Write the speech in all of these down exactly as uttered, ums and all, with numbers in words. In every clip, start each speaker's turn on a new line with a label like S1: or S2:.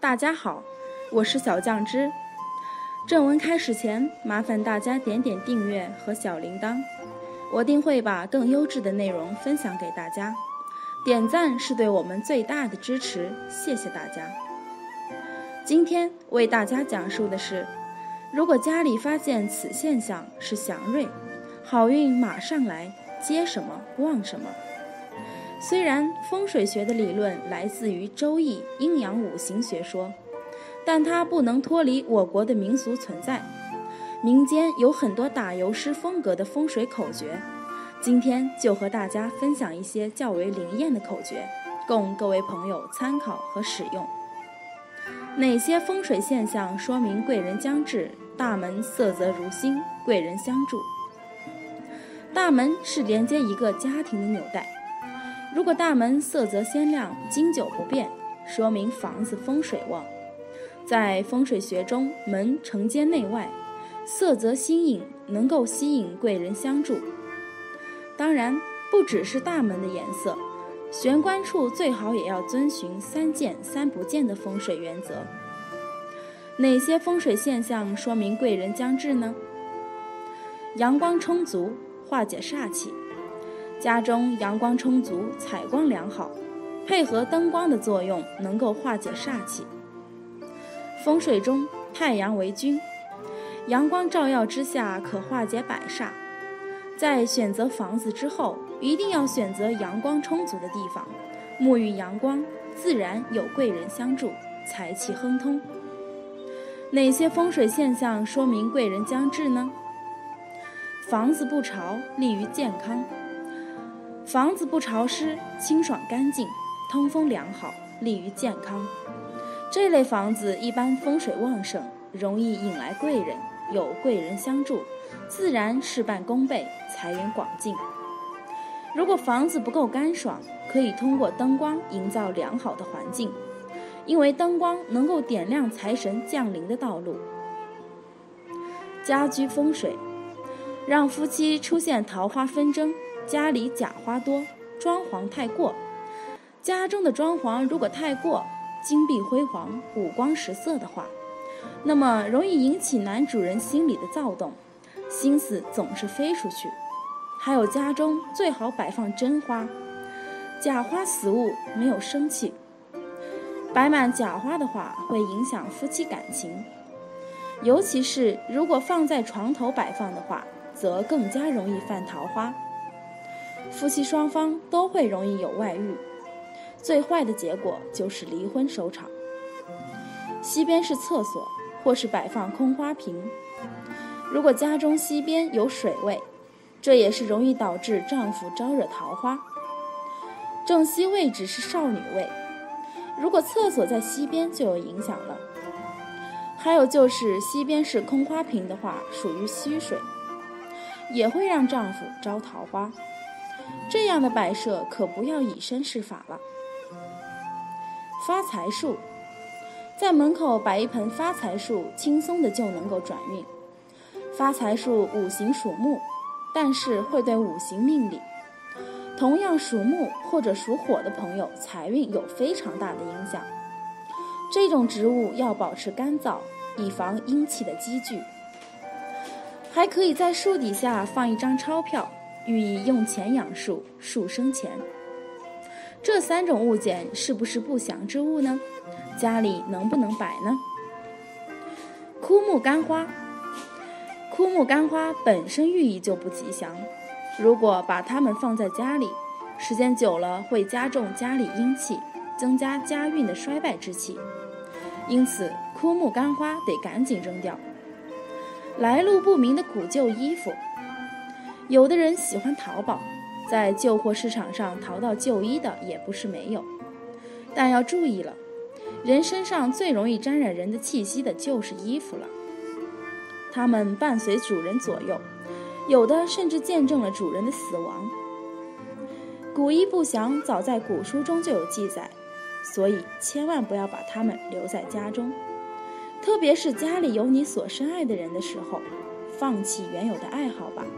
S1: 大家好，我是小酱汁。正文开始前，麻烦大家点点订阅和小铃铛，我定会把更优质的内容分享给大家。点赞是对我们最大的支持，谢谢大家。今天为大家讲述的是，如果家里发现此现象是祥瑞，好运马上来，接什么旺什么。虽然风水学的理论来自于周易阴阳五行学说，但它不能脱离我国的民俗存在。民间有很多打油诗风格的风水口诀，今天就和大家分享一些较为灵验的口诀，供各位朋友参考和使用。哪些风水现象说明贵人将至？大门色泽如新，贵人相助。大门是连接一个家庭的纽带，如果大门色泽鲜亮，经久不变，说明房子风水旺。在风水学中，门承接内外，色泽新颖，能够吸引贵人相助。当然，不只是大门的颜色，玄关处最好也要遵循三见三不见的风水原则。哪些风水现象说明贵人将至呢？阳光充足，化解煞气。家中阳光充足，采光良好，配合灯光的作用，能够化解煞气。风水中，太阳为君，阳光照耀之下可化解百煞。在选择房子之后，一定要选择阳光充足的地方，沐浴阳光，自然有贵人相助，财气亨通。哪些风水现象说明贵人将至呢？房子不潮，利于健康。房子不潮湿，清爽干净，通风良好，利于健康。这类房子一般风水旺盛，容易引来贵人，有贵人相助，自然事半功倍，财源广进。如果房子不够干爽，可以通过灯光营造良好的环境，因为灯光能够点亮财神降临的道路。家居风水，让夫妻出现桃花纷争，家里假花多，装潢太过。家中的装潢如果太过，金碧辉煌，五光十色的话，那么容易引起男主人心里的躁动，心思总是飞出去。还有家中最好摆放真花，假花死物，没有生气。摆满假花的话，会影响夫妻感情，尤其是如果放在床头摆放的话，则更加容易犯桃花，夫妻双方都会容易有外遇，最坏的结果就是离婚收场。西边是厕所，或是摆放空花瓶，如果家中西边有水位，这也是容易导致丈夫招惹桃花。正西位置是少女位，如果厕所在西边就有影响了。还有就是西边是空花瓶的话，属于虚水，也会让丈夫招桃花。这样的摆设可不要以身试法了。发财树，在门口摆一盆发财树，轻松的就能够转运。发财树五行属木，但是会对五行命理。同样属木或者属火的朋友，财运有非常大的影响。这种植物要保持干燥，以防阴气的积聚。还可以在树底下放一张钞票，寓意用钱养树，树生钱。这三种物件是不是不祥之物呢？家里能不能摆呢？枯木干花，枯木干花本身寓意就不吉祥，如果把它们放在家里，时间久了会加重家里阴气，增加家运的衰败之气，因此枯木干花得赶紧扔掉。来路不明的古旧衣服，有的人喜欢淘宝，在旧货市场上淘到旧衣的也不是没有，但要注意了，人身上最容易沾染人的气息的就是衣服了。它们伴随主人左右，有的甚至见证了主人的死亡。古衣不祥早在古书中就有记载，所以千万不要把它们留在家中，特别是家里有你所深爱的人的时候，放弃原有的爱好吧。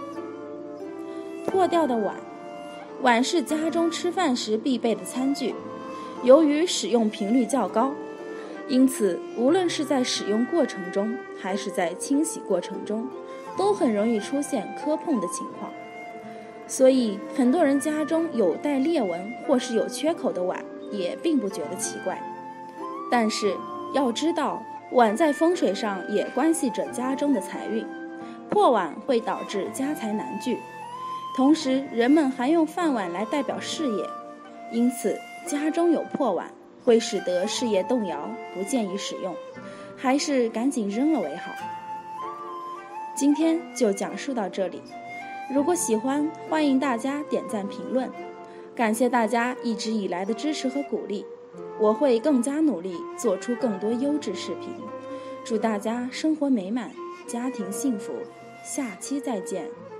S1: 破掉的碗，碗是家中吃饭时必备的餐具，由于使用频率较高， 因此无论是在使用过程中还是在清洗过程中，都很容易出现磕碰的情况。所以很多人家中有带裂纹或是有缺口的碗也并不觉得奇怪。但是要知道，碗在风水上也关系着家中的财运，破碗会导致家财难聚，同时人们还用饭碗来代表事业，因此家中有破碗会使得事业动摇，不建议使用，还是赶紧扔了为好。今天就讲述到这里，如果喜欢，欢迎大家点赞评论，感谢大家一直以来的支持和鼓励，我会更加努力做出更多优质视频。祝大家生活美满，家庭幸福，下期再见。